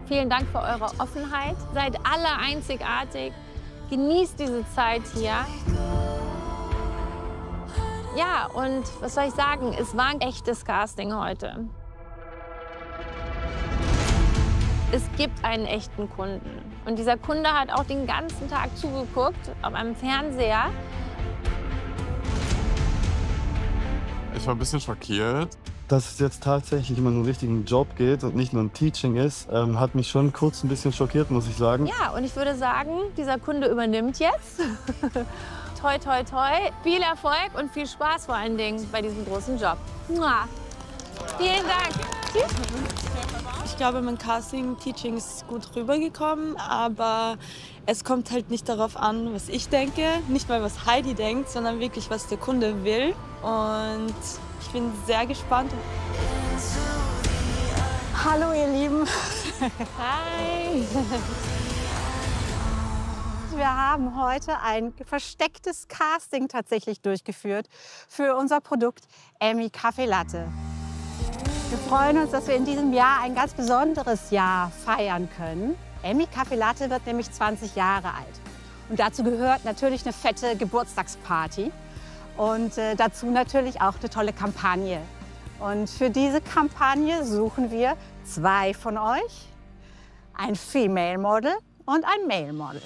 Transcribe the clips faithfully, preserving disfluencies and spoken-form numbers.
Vielen Dank für eure Offenheit. Seid alle einzigartig. Genießt diese Zeit hier. Ja, und was soll ich sagen? Es war ein echtes Casting heute. Es gibt einen echten Kunden. Und dieser Kunde hat auch den ganzen Tag zugeguckt auf einem Fernseher. Ich war ein bisschen schockiert. Dass es jetzt tatsächlich um einen richtigen Job geht und nicht nur ein Teaching ist, ähm, hat mich schon kurz ein bisschen schockiert, muss ich sagen. Ja, und ich würde sagen, dieser Kunde übernimmt jetzt. Toi, toi, toi. Viel Erfolg und viel Spaß vor allen Dingen bei diesem großen Job. Mua. Vielen Dank. Tschüss. Ich glaube, mein Casting-Teaching ist gut rübergekommen, aber es kommt halt nicht darauf an, was ich denke, nicht mal was Heidi denkt, sondern wirklich, was der Kunde will. Und ich bin sehr gespannt. Hallo, ihr Lieben. Hi. Wir haben heute ein verstecktes Casting tatsächlich durchgeführt für unser Produkt Emmy Kaffee Latte. Wir freuen uns, dass wir in diesem Jahr ein ganz besonderes Jahr feiern können. Emmy Kaffee Latte wird nämlich zwanzig Jahre alt. Und dazu gehört natürlich eine fette Geburtstagsparty und äh, dazu natürlich auch eine tolle Kampagne. Und für diese Kampagne suchen wir zwei von euch, ein Female Model und ein Male Model.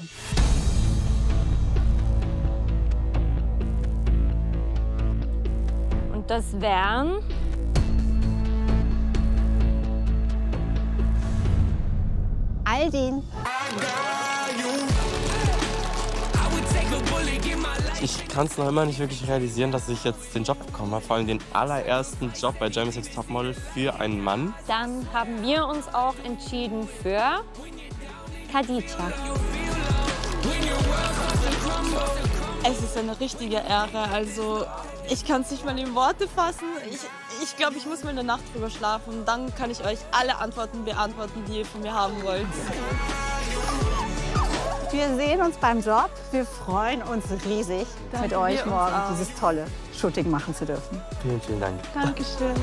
Und das wären Aldin. Ich kann es noch immer nicht wirklich realisieren, dass ich jetzt den Job bekommen habe. Vor allem den allerersten Job bei Germany's Next Topmodel für einen Mann. Dann haben wir uns auch entschieden für Khadija. Es ist eine richtige Ehre. Also ich kann es nicht mal in Worte fassen. Ich, ich glaube, ich muss mal eine Nacht drüber schlafen. Dann kann ich euch alle Antworten beantworten, die ihr von mir haben wollt. Wir sehen uns beim Job. Wir freuen uns riesig, Danke, mit euch wir uns morgen auch. dieses tolle Shooting machen zu dürfen. Vielen, vielen Dank. Dankeschön.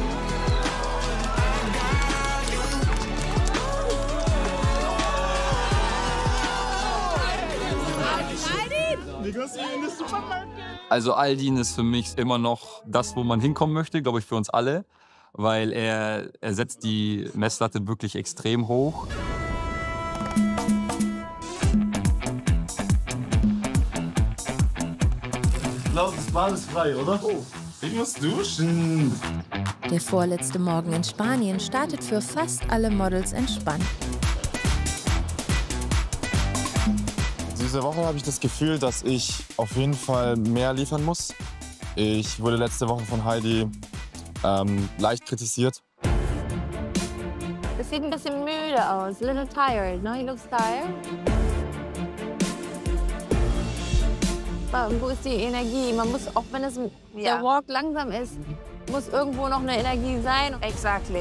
Also Aldin ist für mich immer noch das, wo man hinkommen möchte, glaube ich, für uns alle. Weil er, er setzt die Messlatte wirklich extrem hoch. Ich glaube, das Bad ist frei, oder? Oh. Ich muss duschen. Der vorletzte Morgen in Spanien startet für fast alle Models entspannt. Diese Woche habe ich das Gefühl, dass ich auf jeden Fall mehr liefern muss. Ich wurde letzte Woche von Heidi ähm, leicht kritisiert. Das sieht ein bisschen müde aus. A little tired, no? He looks tired. Aber wo ist die Energie? Man muss, auch wenn es Ja. der Walk langsam ist, muss irgendwo noch eine Energie sein. Exactly.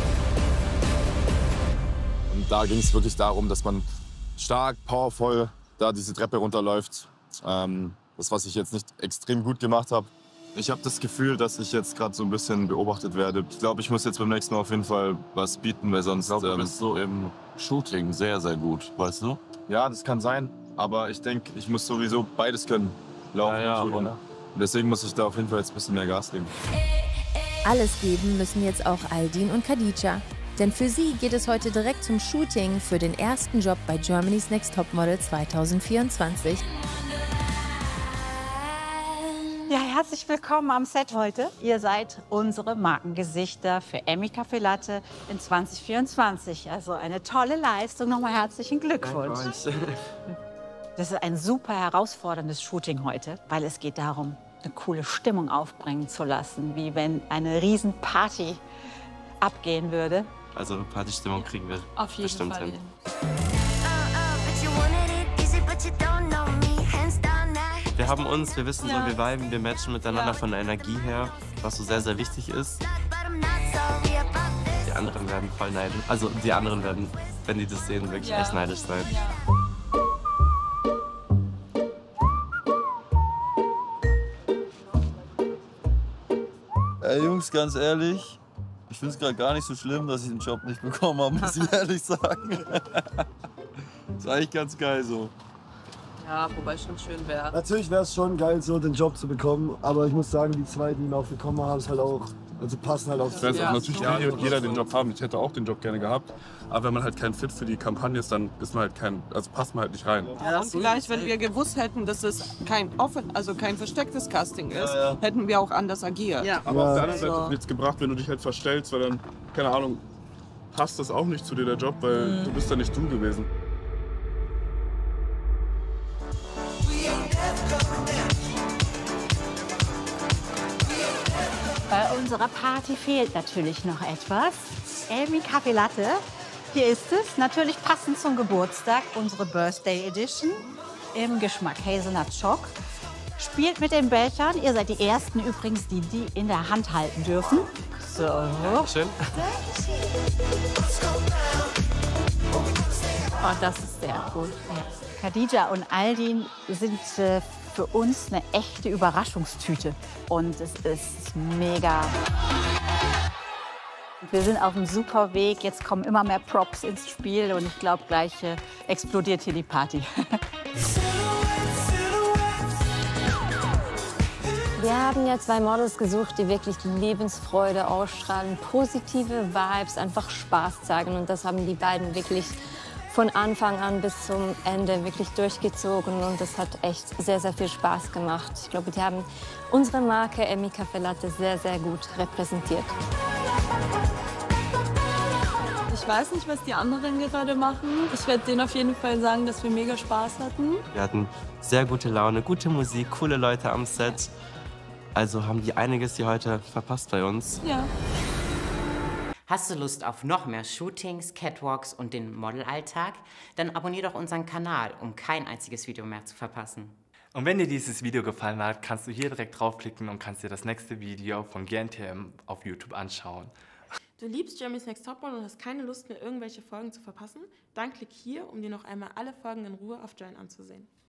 Und da ging es wirklich darum, dass man stark, powervoll da diese Treppe runterläuft. Ähm, das, was ich jetzt nicht extrem gut gemacht habe. Ich habe das Gefühl, dass ich jetzt gerade so ein bisschen beobachtet werde. Ich glaube, ich muss jetzt beim nächsten Mal auf jeden Fall was bieten, weil sonst... Ich glaube, du ähm, bist so im Shooting sehr, sehr gut, weißt du? Ja, das kann sein. Aber ich denke, ich muss sowieso beides können. Laufen Ja, ja, und shooten. aber- Und deswegen muss ich da auf jeden Fall jetzt ein bisschen mehr Gas geben. Alles geben müssen jetzt auch Aldin und Khadija. Denn für sie geht es heute direkt zum Shooting für den ersten Job bei Germany's Next Topmodel zwanzig vierundzwanzig. Ja, herzlich willkommen am Set heute. Ihr seid unsere Markengesichter für Emmy Kaffee Latte in zwanzig vierundzwanzig. Also eine tolle Leistung. Nochmal herzlichen Glückwunsch. Das ist ein super herausforderndes Shooting heute, weil es geht darum, eine coole Stimmung aufbringen zu lassen, wie wenn eine Riesenparty abgehen würde. Also Partystimmung kriegen wir Auf jeden bestimmt Fall. hin. Wir haben uns, wir wissen Ja. so, wir viben, wir matchen miteinander Ja. von der Energie her, was so sehr, sehr wichtig ist. Die anderen werden voll neidisch. Also die anderen werden, wenn die das sehen, wirklich Ja. echt neidisch sein. Ey Jungs, ganz ehrlich, Ich finde es gerade gar nicht so schlimm, dass ich den Job nicht bekommen habe, muss ich ehrlich sagen. Das ist eigentlich ganz geil so. Ja, wobei es schon schön wäre. Natürlich wäre es schon geil, so den Job zu bekommen, aber ich muss sagen, die zwei, die ihn auch bekommen haben, ist halt auch, also passen halt auch Ich weiß, zu. auch, natürlich will jeder den Job haben. Ich hätte auch den Job gerne gehabt. Aber wenn man halt kein Fit für die Kampagne ist, dann ist man halt kein, also passt man halt nicht rein. Ja, und vielleicht, wenn wir gewusst hätten, dass es kein offen, also kein verstecktes Casting ist, ja, ja. hätten wir auch anders agiert. Ja. Aber Ja. auf der anderen Seite So. hat es nichts gebracht, wenn du dich halt verstellst, weil dann, keine Ahnung, passt das auch nicht zu dir, der Job, weil Mhm. du bist ja nicht du gewesen. Bei unserer Party fehlt natürlich noch etwas. Amy Kaffee Latte. Hier ist es, natürlich passend zum Geburtstag, unsere Birthday Edition im Geschmack Hazelnut Choc. Spielt mit den Bechern. Ihr seid die Ersten übrigens, die die in der Hand halten dürfen. So. Schön. Oh, das ist sehr gut. Khadija und Aldin sind äh, für uns eine echte Überraschungstüte. Und es ist mega. Wir sind auf einem super Weg. Jetzt kommen immer mehr Props ins Spiel. Und ich glaube, gleich äh, explodiert hier die Party. Wir haben ja zwei Models gesucht, die wirklich Lebensfreude ausstrahlen, positive Vibes, einfach Spaß zeigen. Und das haben die beiden wirklich von Anfang an bis zum Ende wirklich durchgezogen. Und das hat echt sehr, sehr viel Spaß gemacht. Ich glaube, die haben unsere Marke Amy Kaffee Latte sehr, sehr gut repräsentiert. Ich weiß nicht, was die anderen gerade machen. Ich werde denen auf jeden Fall sagen, dass wir mega Spaß hatten. Wir hatten sehr gute Laune, gute Musik, coole Leute am Set. Also haben die einiges hier heute verpasst bei uns. Ja. Hast du Lust auf noch mehr Shootings, Catwalks und den Modelalltag? Dann abonnier doch unseren Kanal, um kein einziges Video mehr zu verpassen. Und wenn dir dieses Video gefallen hat, kannst du hier direkt draufklicken und kannst dir das nächste Video von G N T M auf YouTube anschauen. Du liebst Germany's Next Topmodel und hast keine Lust mehr, irgendwelche Folgen zu verpassen? Dann klick hier, um dir noch einmal alle Folgen in Ruhe auf Join anzusehen.